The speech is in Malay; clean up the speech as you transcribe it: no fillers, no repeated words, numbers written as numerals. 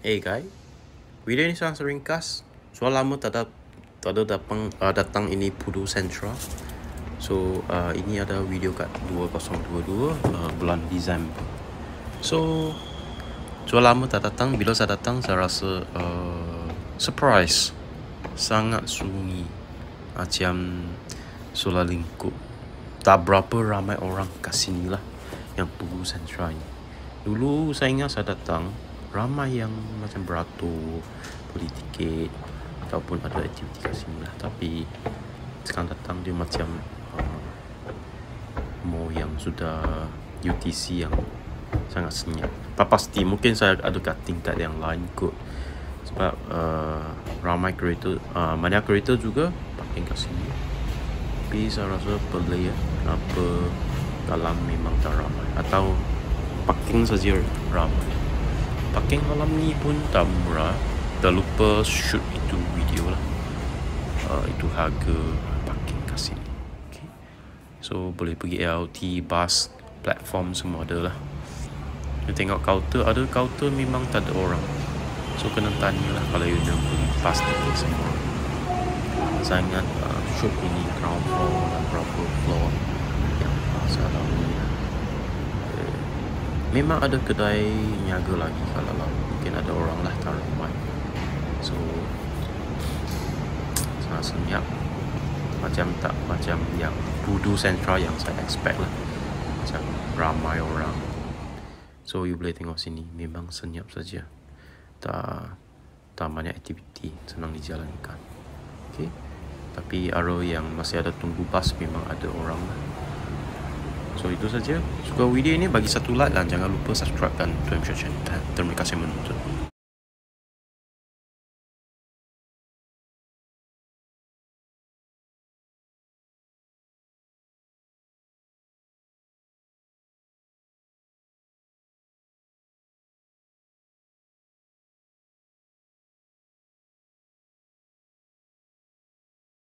Guys, video ini sangat ringkas. Soal lama tak ada datang ini Pudu Central. So ini ada video kat 2022 bulan Disember. So soal lama tak datang. Bila saya datang saya rasa surprise, sangat sunyi, macam solar lingkup. Tak berapa ramai orang kat sini lah yang Pudu Central ni. Dulu saya ingat saya datang, ramai yang macam beratur, beli tiket ataupun ada aktiviti kat sini lah. Tapi sekarang datang dia macam mall yang sudah UTC yang sangat senyap. Tak pasti, mungkin saya ada kat tingkat yang lain kot. Sebab ramai kereta, banyak kereta juga parking kat sini. Tapi saya rasa pelik kenapa dalam memang tak ramai, atau parking saja ramai. Parking malam ni pun tak murah. Tak lupa shoot itu video lah. Itu harga parking kat sini. Okay. So boleh pergi LRT, bus, platform semua ada lah. You tengok counter, ada counter memang tak ada orang. So kena tanya lah kalau you nak beli bus tiket semua. Sangat shoot ini ground floor dan berapa floor yang salah ni. Memang ada kedai niaga lagi kalau lah. Mungkin ada orang lah tak ramai. So sangat senyap. Macam yang Pudu Central yang saya expect lah. Macam ramai orang. So you boleh tengok sini, memang senyap saja. Tak banyak aktiviti, senang dijalankan. Okay. Tapi arah yang masih ada tunggu bas memang ada orang lah. So itu saja. Suka video ini bagi satu like dan jangan lupa subscribe dan terima kasih menonton.